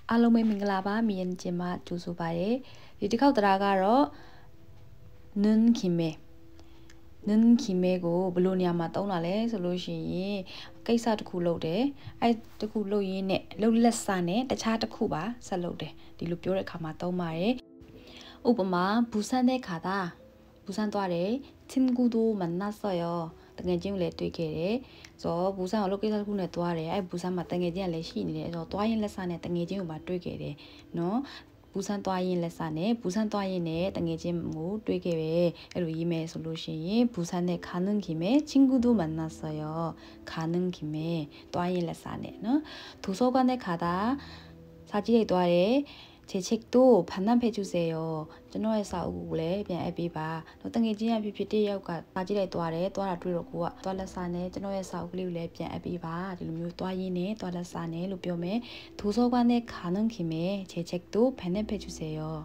알로메 밍글라바 미엔지마 두수바에 이디카우 드라가로 는 김에 는 김에고 블로니아마 떠나래 솔루션이ကိစ္စ တစ်ခု လုပ်တယ်အဲ့တစ်ခုလုပ်ရင်းနဲ့လှုပ်လက်စနဲ့တခြားတစ်ခုပါဆက်လုပ်တယ်ဒီလိုပြောတဲ့အခါမှာသုံးပါတယ်ဥပမာ부산에 가다 부산 သွားတယ်친구도 만났어요တကယ်ချင်းကိုလည်းတွေ့ခဲ့တယ်ဆိုတော့부산ကိုလုပ်ကိစ္စတစ်ခုနဲ့သွားတယ်အဲ့부산မှာတကယ်ချင်းကလည်းရှိနေတယ်ဆိုတော့သွားရင်လက်စနဲ့တကယ်ချင်းကိုပါတွေ့ခဲ့တယ်နော်부산 သွားရင်လက်စနဲ့부산သွားရင်နဲ့တကယ်ချင်းကိုတွေ့ခဲ့ပဲအဲ့လိုရေးမယ်ဆိုလို့ရှိရင်부산에 가는 김에 친구도 만났어요 가는 김에 သွားရင်လက်စနဲ့နော်도서관에 가다 사진에 သွားတယ်제 책도 반납해 주세요. 저너의 사우고래 그냥 애비바. 너 땅에 지야 피피티 야우가 사지래 또아래 또아라တွေ့တော့ကိုက 또아라사네 저너의 사우글리를 그냥 애비바. ဒီလိုမျိုး 또아이네 또아라사네 လို့ ပြောမယ်. 도서관에 가는 김에 제 책도 반납해 주세요.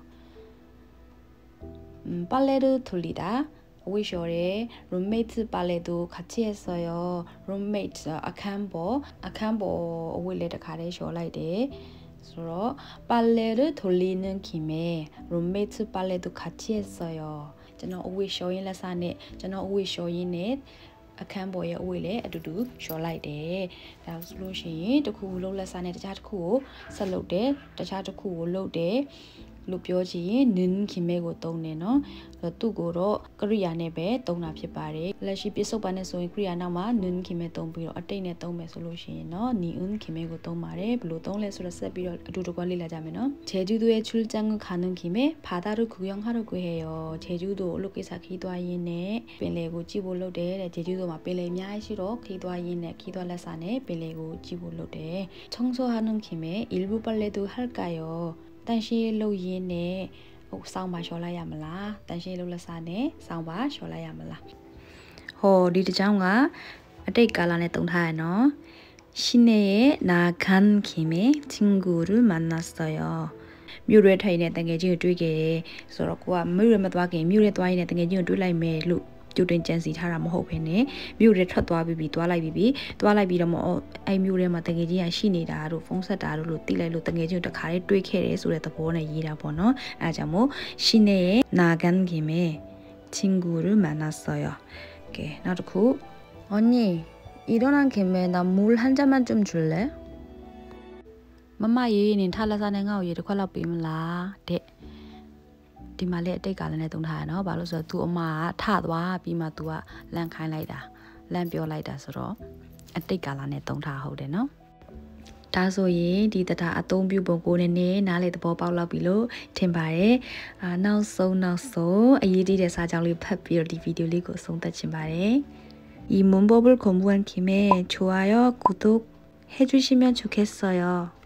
빨래를 돌리다. 오이쇼래 룸메이트 빨래도 같이 했어요. 룸메이트 아칸보 오이레를 가래 쇼라이데. 그래서 빨래를 돌리는 김에 룸메이트 빨래도 같이 했어요. 저는 오이 쇼인 레사네 저는 오이 쇼인네 아칸보의 오이레 아두두 쇼라이데. 다 솔루션တစ်ခု လုပ်လက်စားနဲ့တခြားတစ်ခုကိုဆက်လုပ်တယ်တခြားတစ်ခုကိုလုပ်တယ်လို့ပြောချင်ရင်는 김에ကိုသုံးတယ်နော်သူ့ကိုတော့ကရိယာနဲ့ပဲသုံးတာဖြစ်ပါတယ်လက်ရှိပြစ္ဆုတ်ပန်နဲ့ဆိုရင်ကရိယာနောက်မှာ는 김에သုံးပြီးတော့အတိတ်နဲ့သုံးမယ်ဆိုလို့ရှိရင်နော်니은 김에ကိုသုံးပါတယ်ဘယ်လိုသုံးလဲဆိုတော့ဆက်ပြီးတော့အတူတကွလေ့လာကြမယ်နော်제주도에 출장을 가는 김에 바다를 구경하려고 해요 제주도 လို့ကိစ္စခီးသွားရင်းနဲ့ပင်လယ်ကိုကြည့်ဖို့လုပ်တယ်တဲ့제주도မှာပင်လယ်အများကြီးရှိတော့ခီးသွားရင်းနဲ့ခီးသွားလက်စာနဲ့ပင်လယ်ကိုကြည့်ဖို့လုပ်တယ်청소하는 김에 일부 빨래도 할까요 단시 로이네 상바 쇼라야말라 단시 로라사네 상바 쇼라야말라 디드장가 아테이깔라네 똥타야노 시내에 나간 김에 친구를 만났어요 뮤레 타이네 땡게진을တွေ့ခဲ့ ဆိုတော့ကိုက 뮤레 မသွားခင် 뮤레 သွားရင် 땡게진을 တွေ့လိုက်မယ်လို့ကျူတင်ကြံစီထားတာမဟုတ်ဘဲနဲ့မြို့ရဲထွက်သွားပြီးသွားလိုက်ပြီးတော့မအဲ့မြို့ထဲမှာတကယ်ကြီးရရှိနေတာတို့ဖုန်းဆက်တာတို့လို့တိလိုက်လို့တကယ်ကြီးတခါလေးတွေးခဲ့တယ်ဆိုတဲ့သဘောနဲ့ရေးတာပေါ့နော်အဲဒါကြောင့်မို့시내에 나간 김에 친구를 만났어요. 오케이.နောက်တစ်ခု 언니 일어난 김에 나 물 한 잔만 좀 줄래? 엄마 얘는 탈라사네ငါ့ကိုရေတစ်ခွက်လောက်ပေးမလားတဲ့ဒီမှာလည်းအတိတ်ကလည်းနဲ့သုံးထားရနော်ဘာလို့ဆိုတော့ तू အမကထသွားပြီးမှ तू ကလန့်ခိုင်းလိုက်တာလန့်ပြောလိုက်တာဆိုတော့အတိတ်ကလည်းနဲ့သုံးထားဟုတ်တယ်နော်ဒါဆိုရင်ဒီတရားအသုံးပြုပုံကိုနည်းနည်းနားလေသဘောပေါက်လောက်ပြီလို့ထင်ပါတယ်နောက်ဆုံးအရေးကြီးတဲ့စာကြောင်းလေးဖတ်ပြီးတော့ဒီဗီဒီယိုလေးကိုဆုံးသက်ချင်ပါတယ်이 문법을 공부한 김에 좋아요 구독 해주시면 좋겠어요